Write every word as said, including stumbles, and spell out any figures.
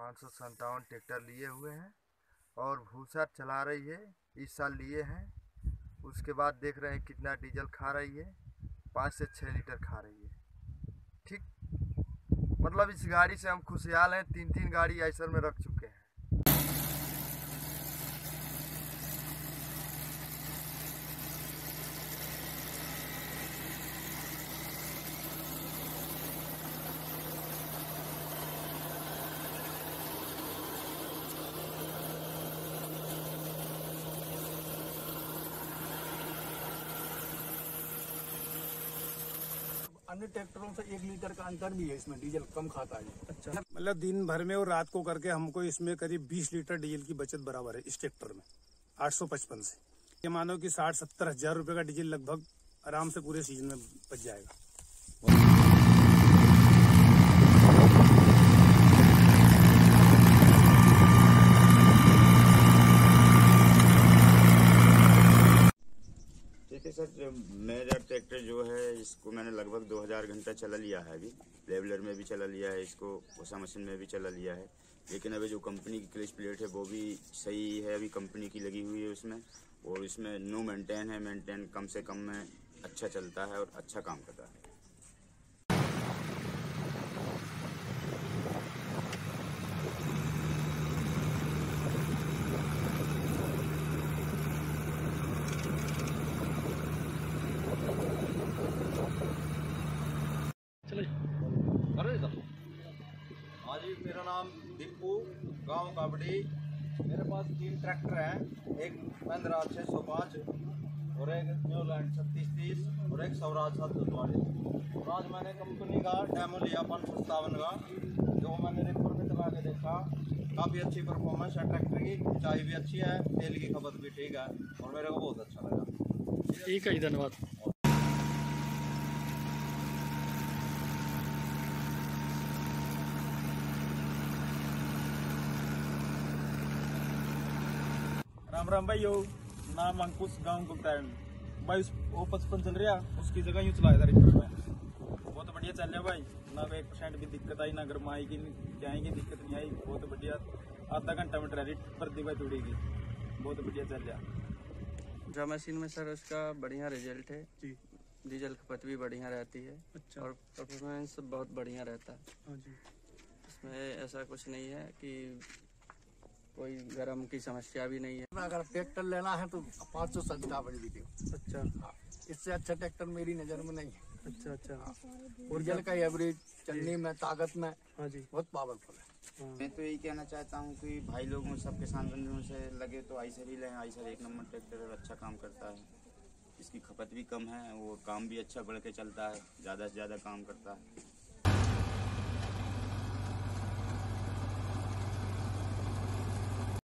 पाँच सौ सत्तावन ट्रैक्टर लिए हुए हैं और भूसा चला रही है। इस साल लिए हैं, उसके बाद देख रहे हैं कितना डीजल खा रही है। पाँच से छः लीटर खा रही है। ठीक, मतलब इस गाड़ी से हम खुशहाल हैं। तीन तीन गाड़ी आइसर में रख चुके हैं। अन्य ट्रैक्टरों से एक लीटर का अंतर भी है, इसमें डीजल कम खाता है। अच्छा, मतलब दिन भर में और रात को करके हमको इसमें करीब बीस लीटर डीजल की बचत बराबर है इस ट्रैक्टर में आठ सौ पचपन से। ये मानो कि साठ सत्तर हजार रुपए का डीजल लगभग आराम से पूरे सीजन में बच जाएगा। देखिए सर, जो मेरा ट्रैक्टर जो है इसको मैंने लगभग दो हज़ार घंटा चला लिया है। अभी लेवलर में भी चला लिया है, इसको उषा मशीन में भी चला लिया है। लेकिन अभी जो कंपनी की क्लच प्लेट है वो भी सही है, अभी कंपनी की लगी हुई है उसमें। और इसमें नो मेंटेन है, मेंटेन कम से कम में अच्छा चलता है और अच्छा काम करता है। हाँ जी, मेरा नाम दीपू, गांव काबड़ी। मेरे पास तीन ट्रैक्टर हैं, एक महिंद्रा छः सौ पाँच और एक न्यूलैंड छत्तीस तीस और एक स्वराज सात सौ चौवालीस। और आज मैंने कंपनी का डेमो लिया पाँच सौ सत्तावन का, जो मैंने रिपर में चला के देखा। काफ़ी अच्छी परफॉर्मेंस है ट्रैक्टर की, ऊंचाई भी अच्छी है, तेल की खपत भी ठीक है और मेरे को बहुत अच्छा लगा। ठीक है, धन्यवाद। राम राम भाई, यो नाम अंकुश, गांव गुप्तायन भाई। वो पचपन चल रहा, उसकी जगह यूँ चलाया था रिपर में। बहुत बढ़िया चल रहा भाई, ना एक परसेंट भी दिक्कत आई, ना गरमाई की जाए की दिक्कत नहीं आई। बहुत बढ़िया, आधा घंटा में ट्रैली पर दिवा जुड़ेगी। बहुत बढ़िया चल रहा। ड्रा मशीन में सर उसका बढ़िया रिजल्ट है जी। डीजल खपत भी बढ़िया रहती है। अच्छा। और परफॉर्मेंस बहुत बढ़िया रहता है। हाँ जी। इसमें ऐसा कुछ नहीं है कि कोई गर्म की समस्या भी नहीं है। अगर ट्रैक्टर लेना है तो पाँच सौ सत्तावन वीडियो। अच्छा। हाँ, इससे अच्छा ट्रैक्टर मेरी नज़र में नहीं है। अच्छा अच्छा। और डीजल का एवरेज, चलने में, ताकत में हाँ जी, बहुत पावरफुल है। मैं तो यही कहना चाहता हूँ कि भाई लोगों सब किसान बंधुओं से लगे तो आइसर ही लें। आइसर एक नंबर ट्रैक्टर है, अच्छा काम करता है। इसकी खपत भी कम है और काम भी अच्छा बढ़ के चलता है, ज़्यादा से ज़्यादा काम करता है।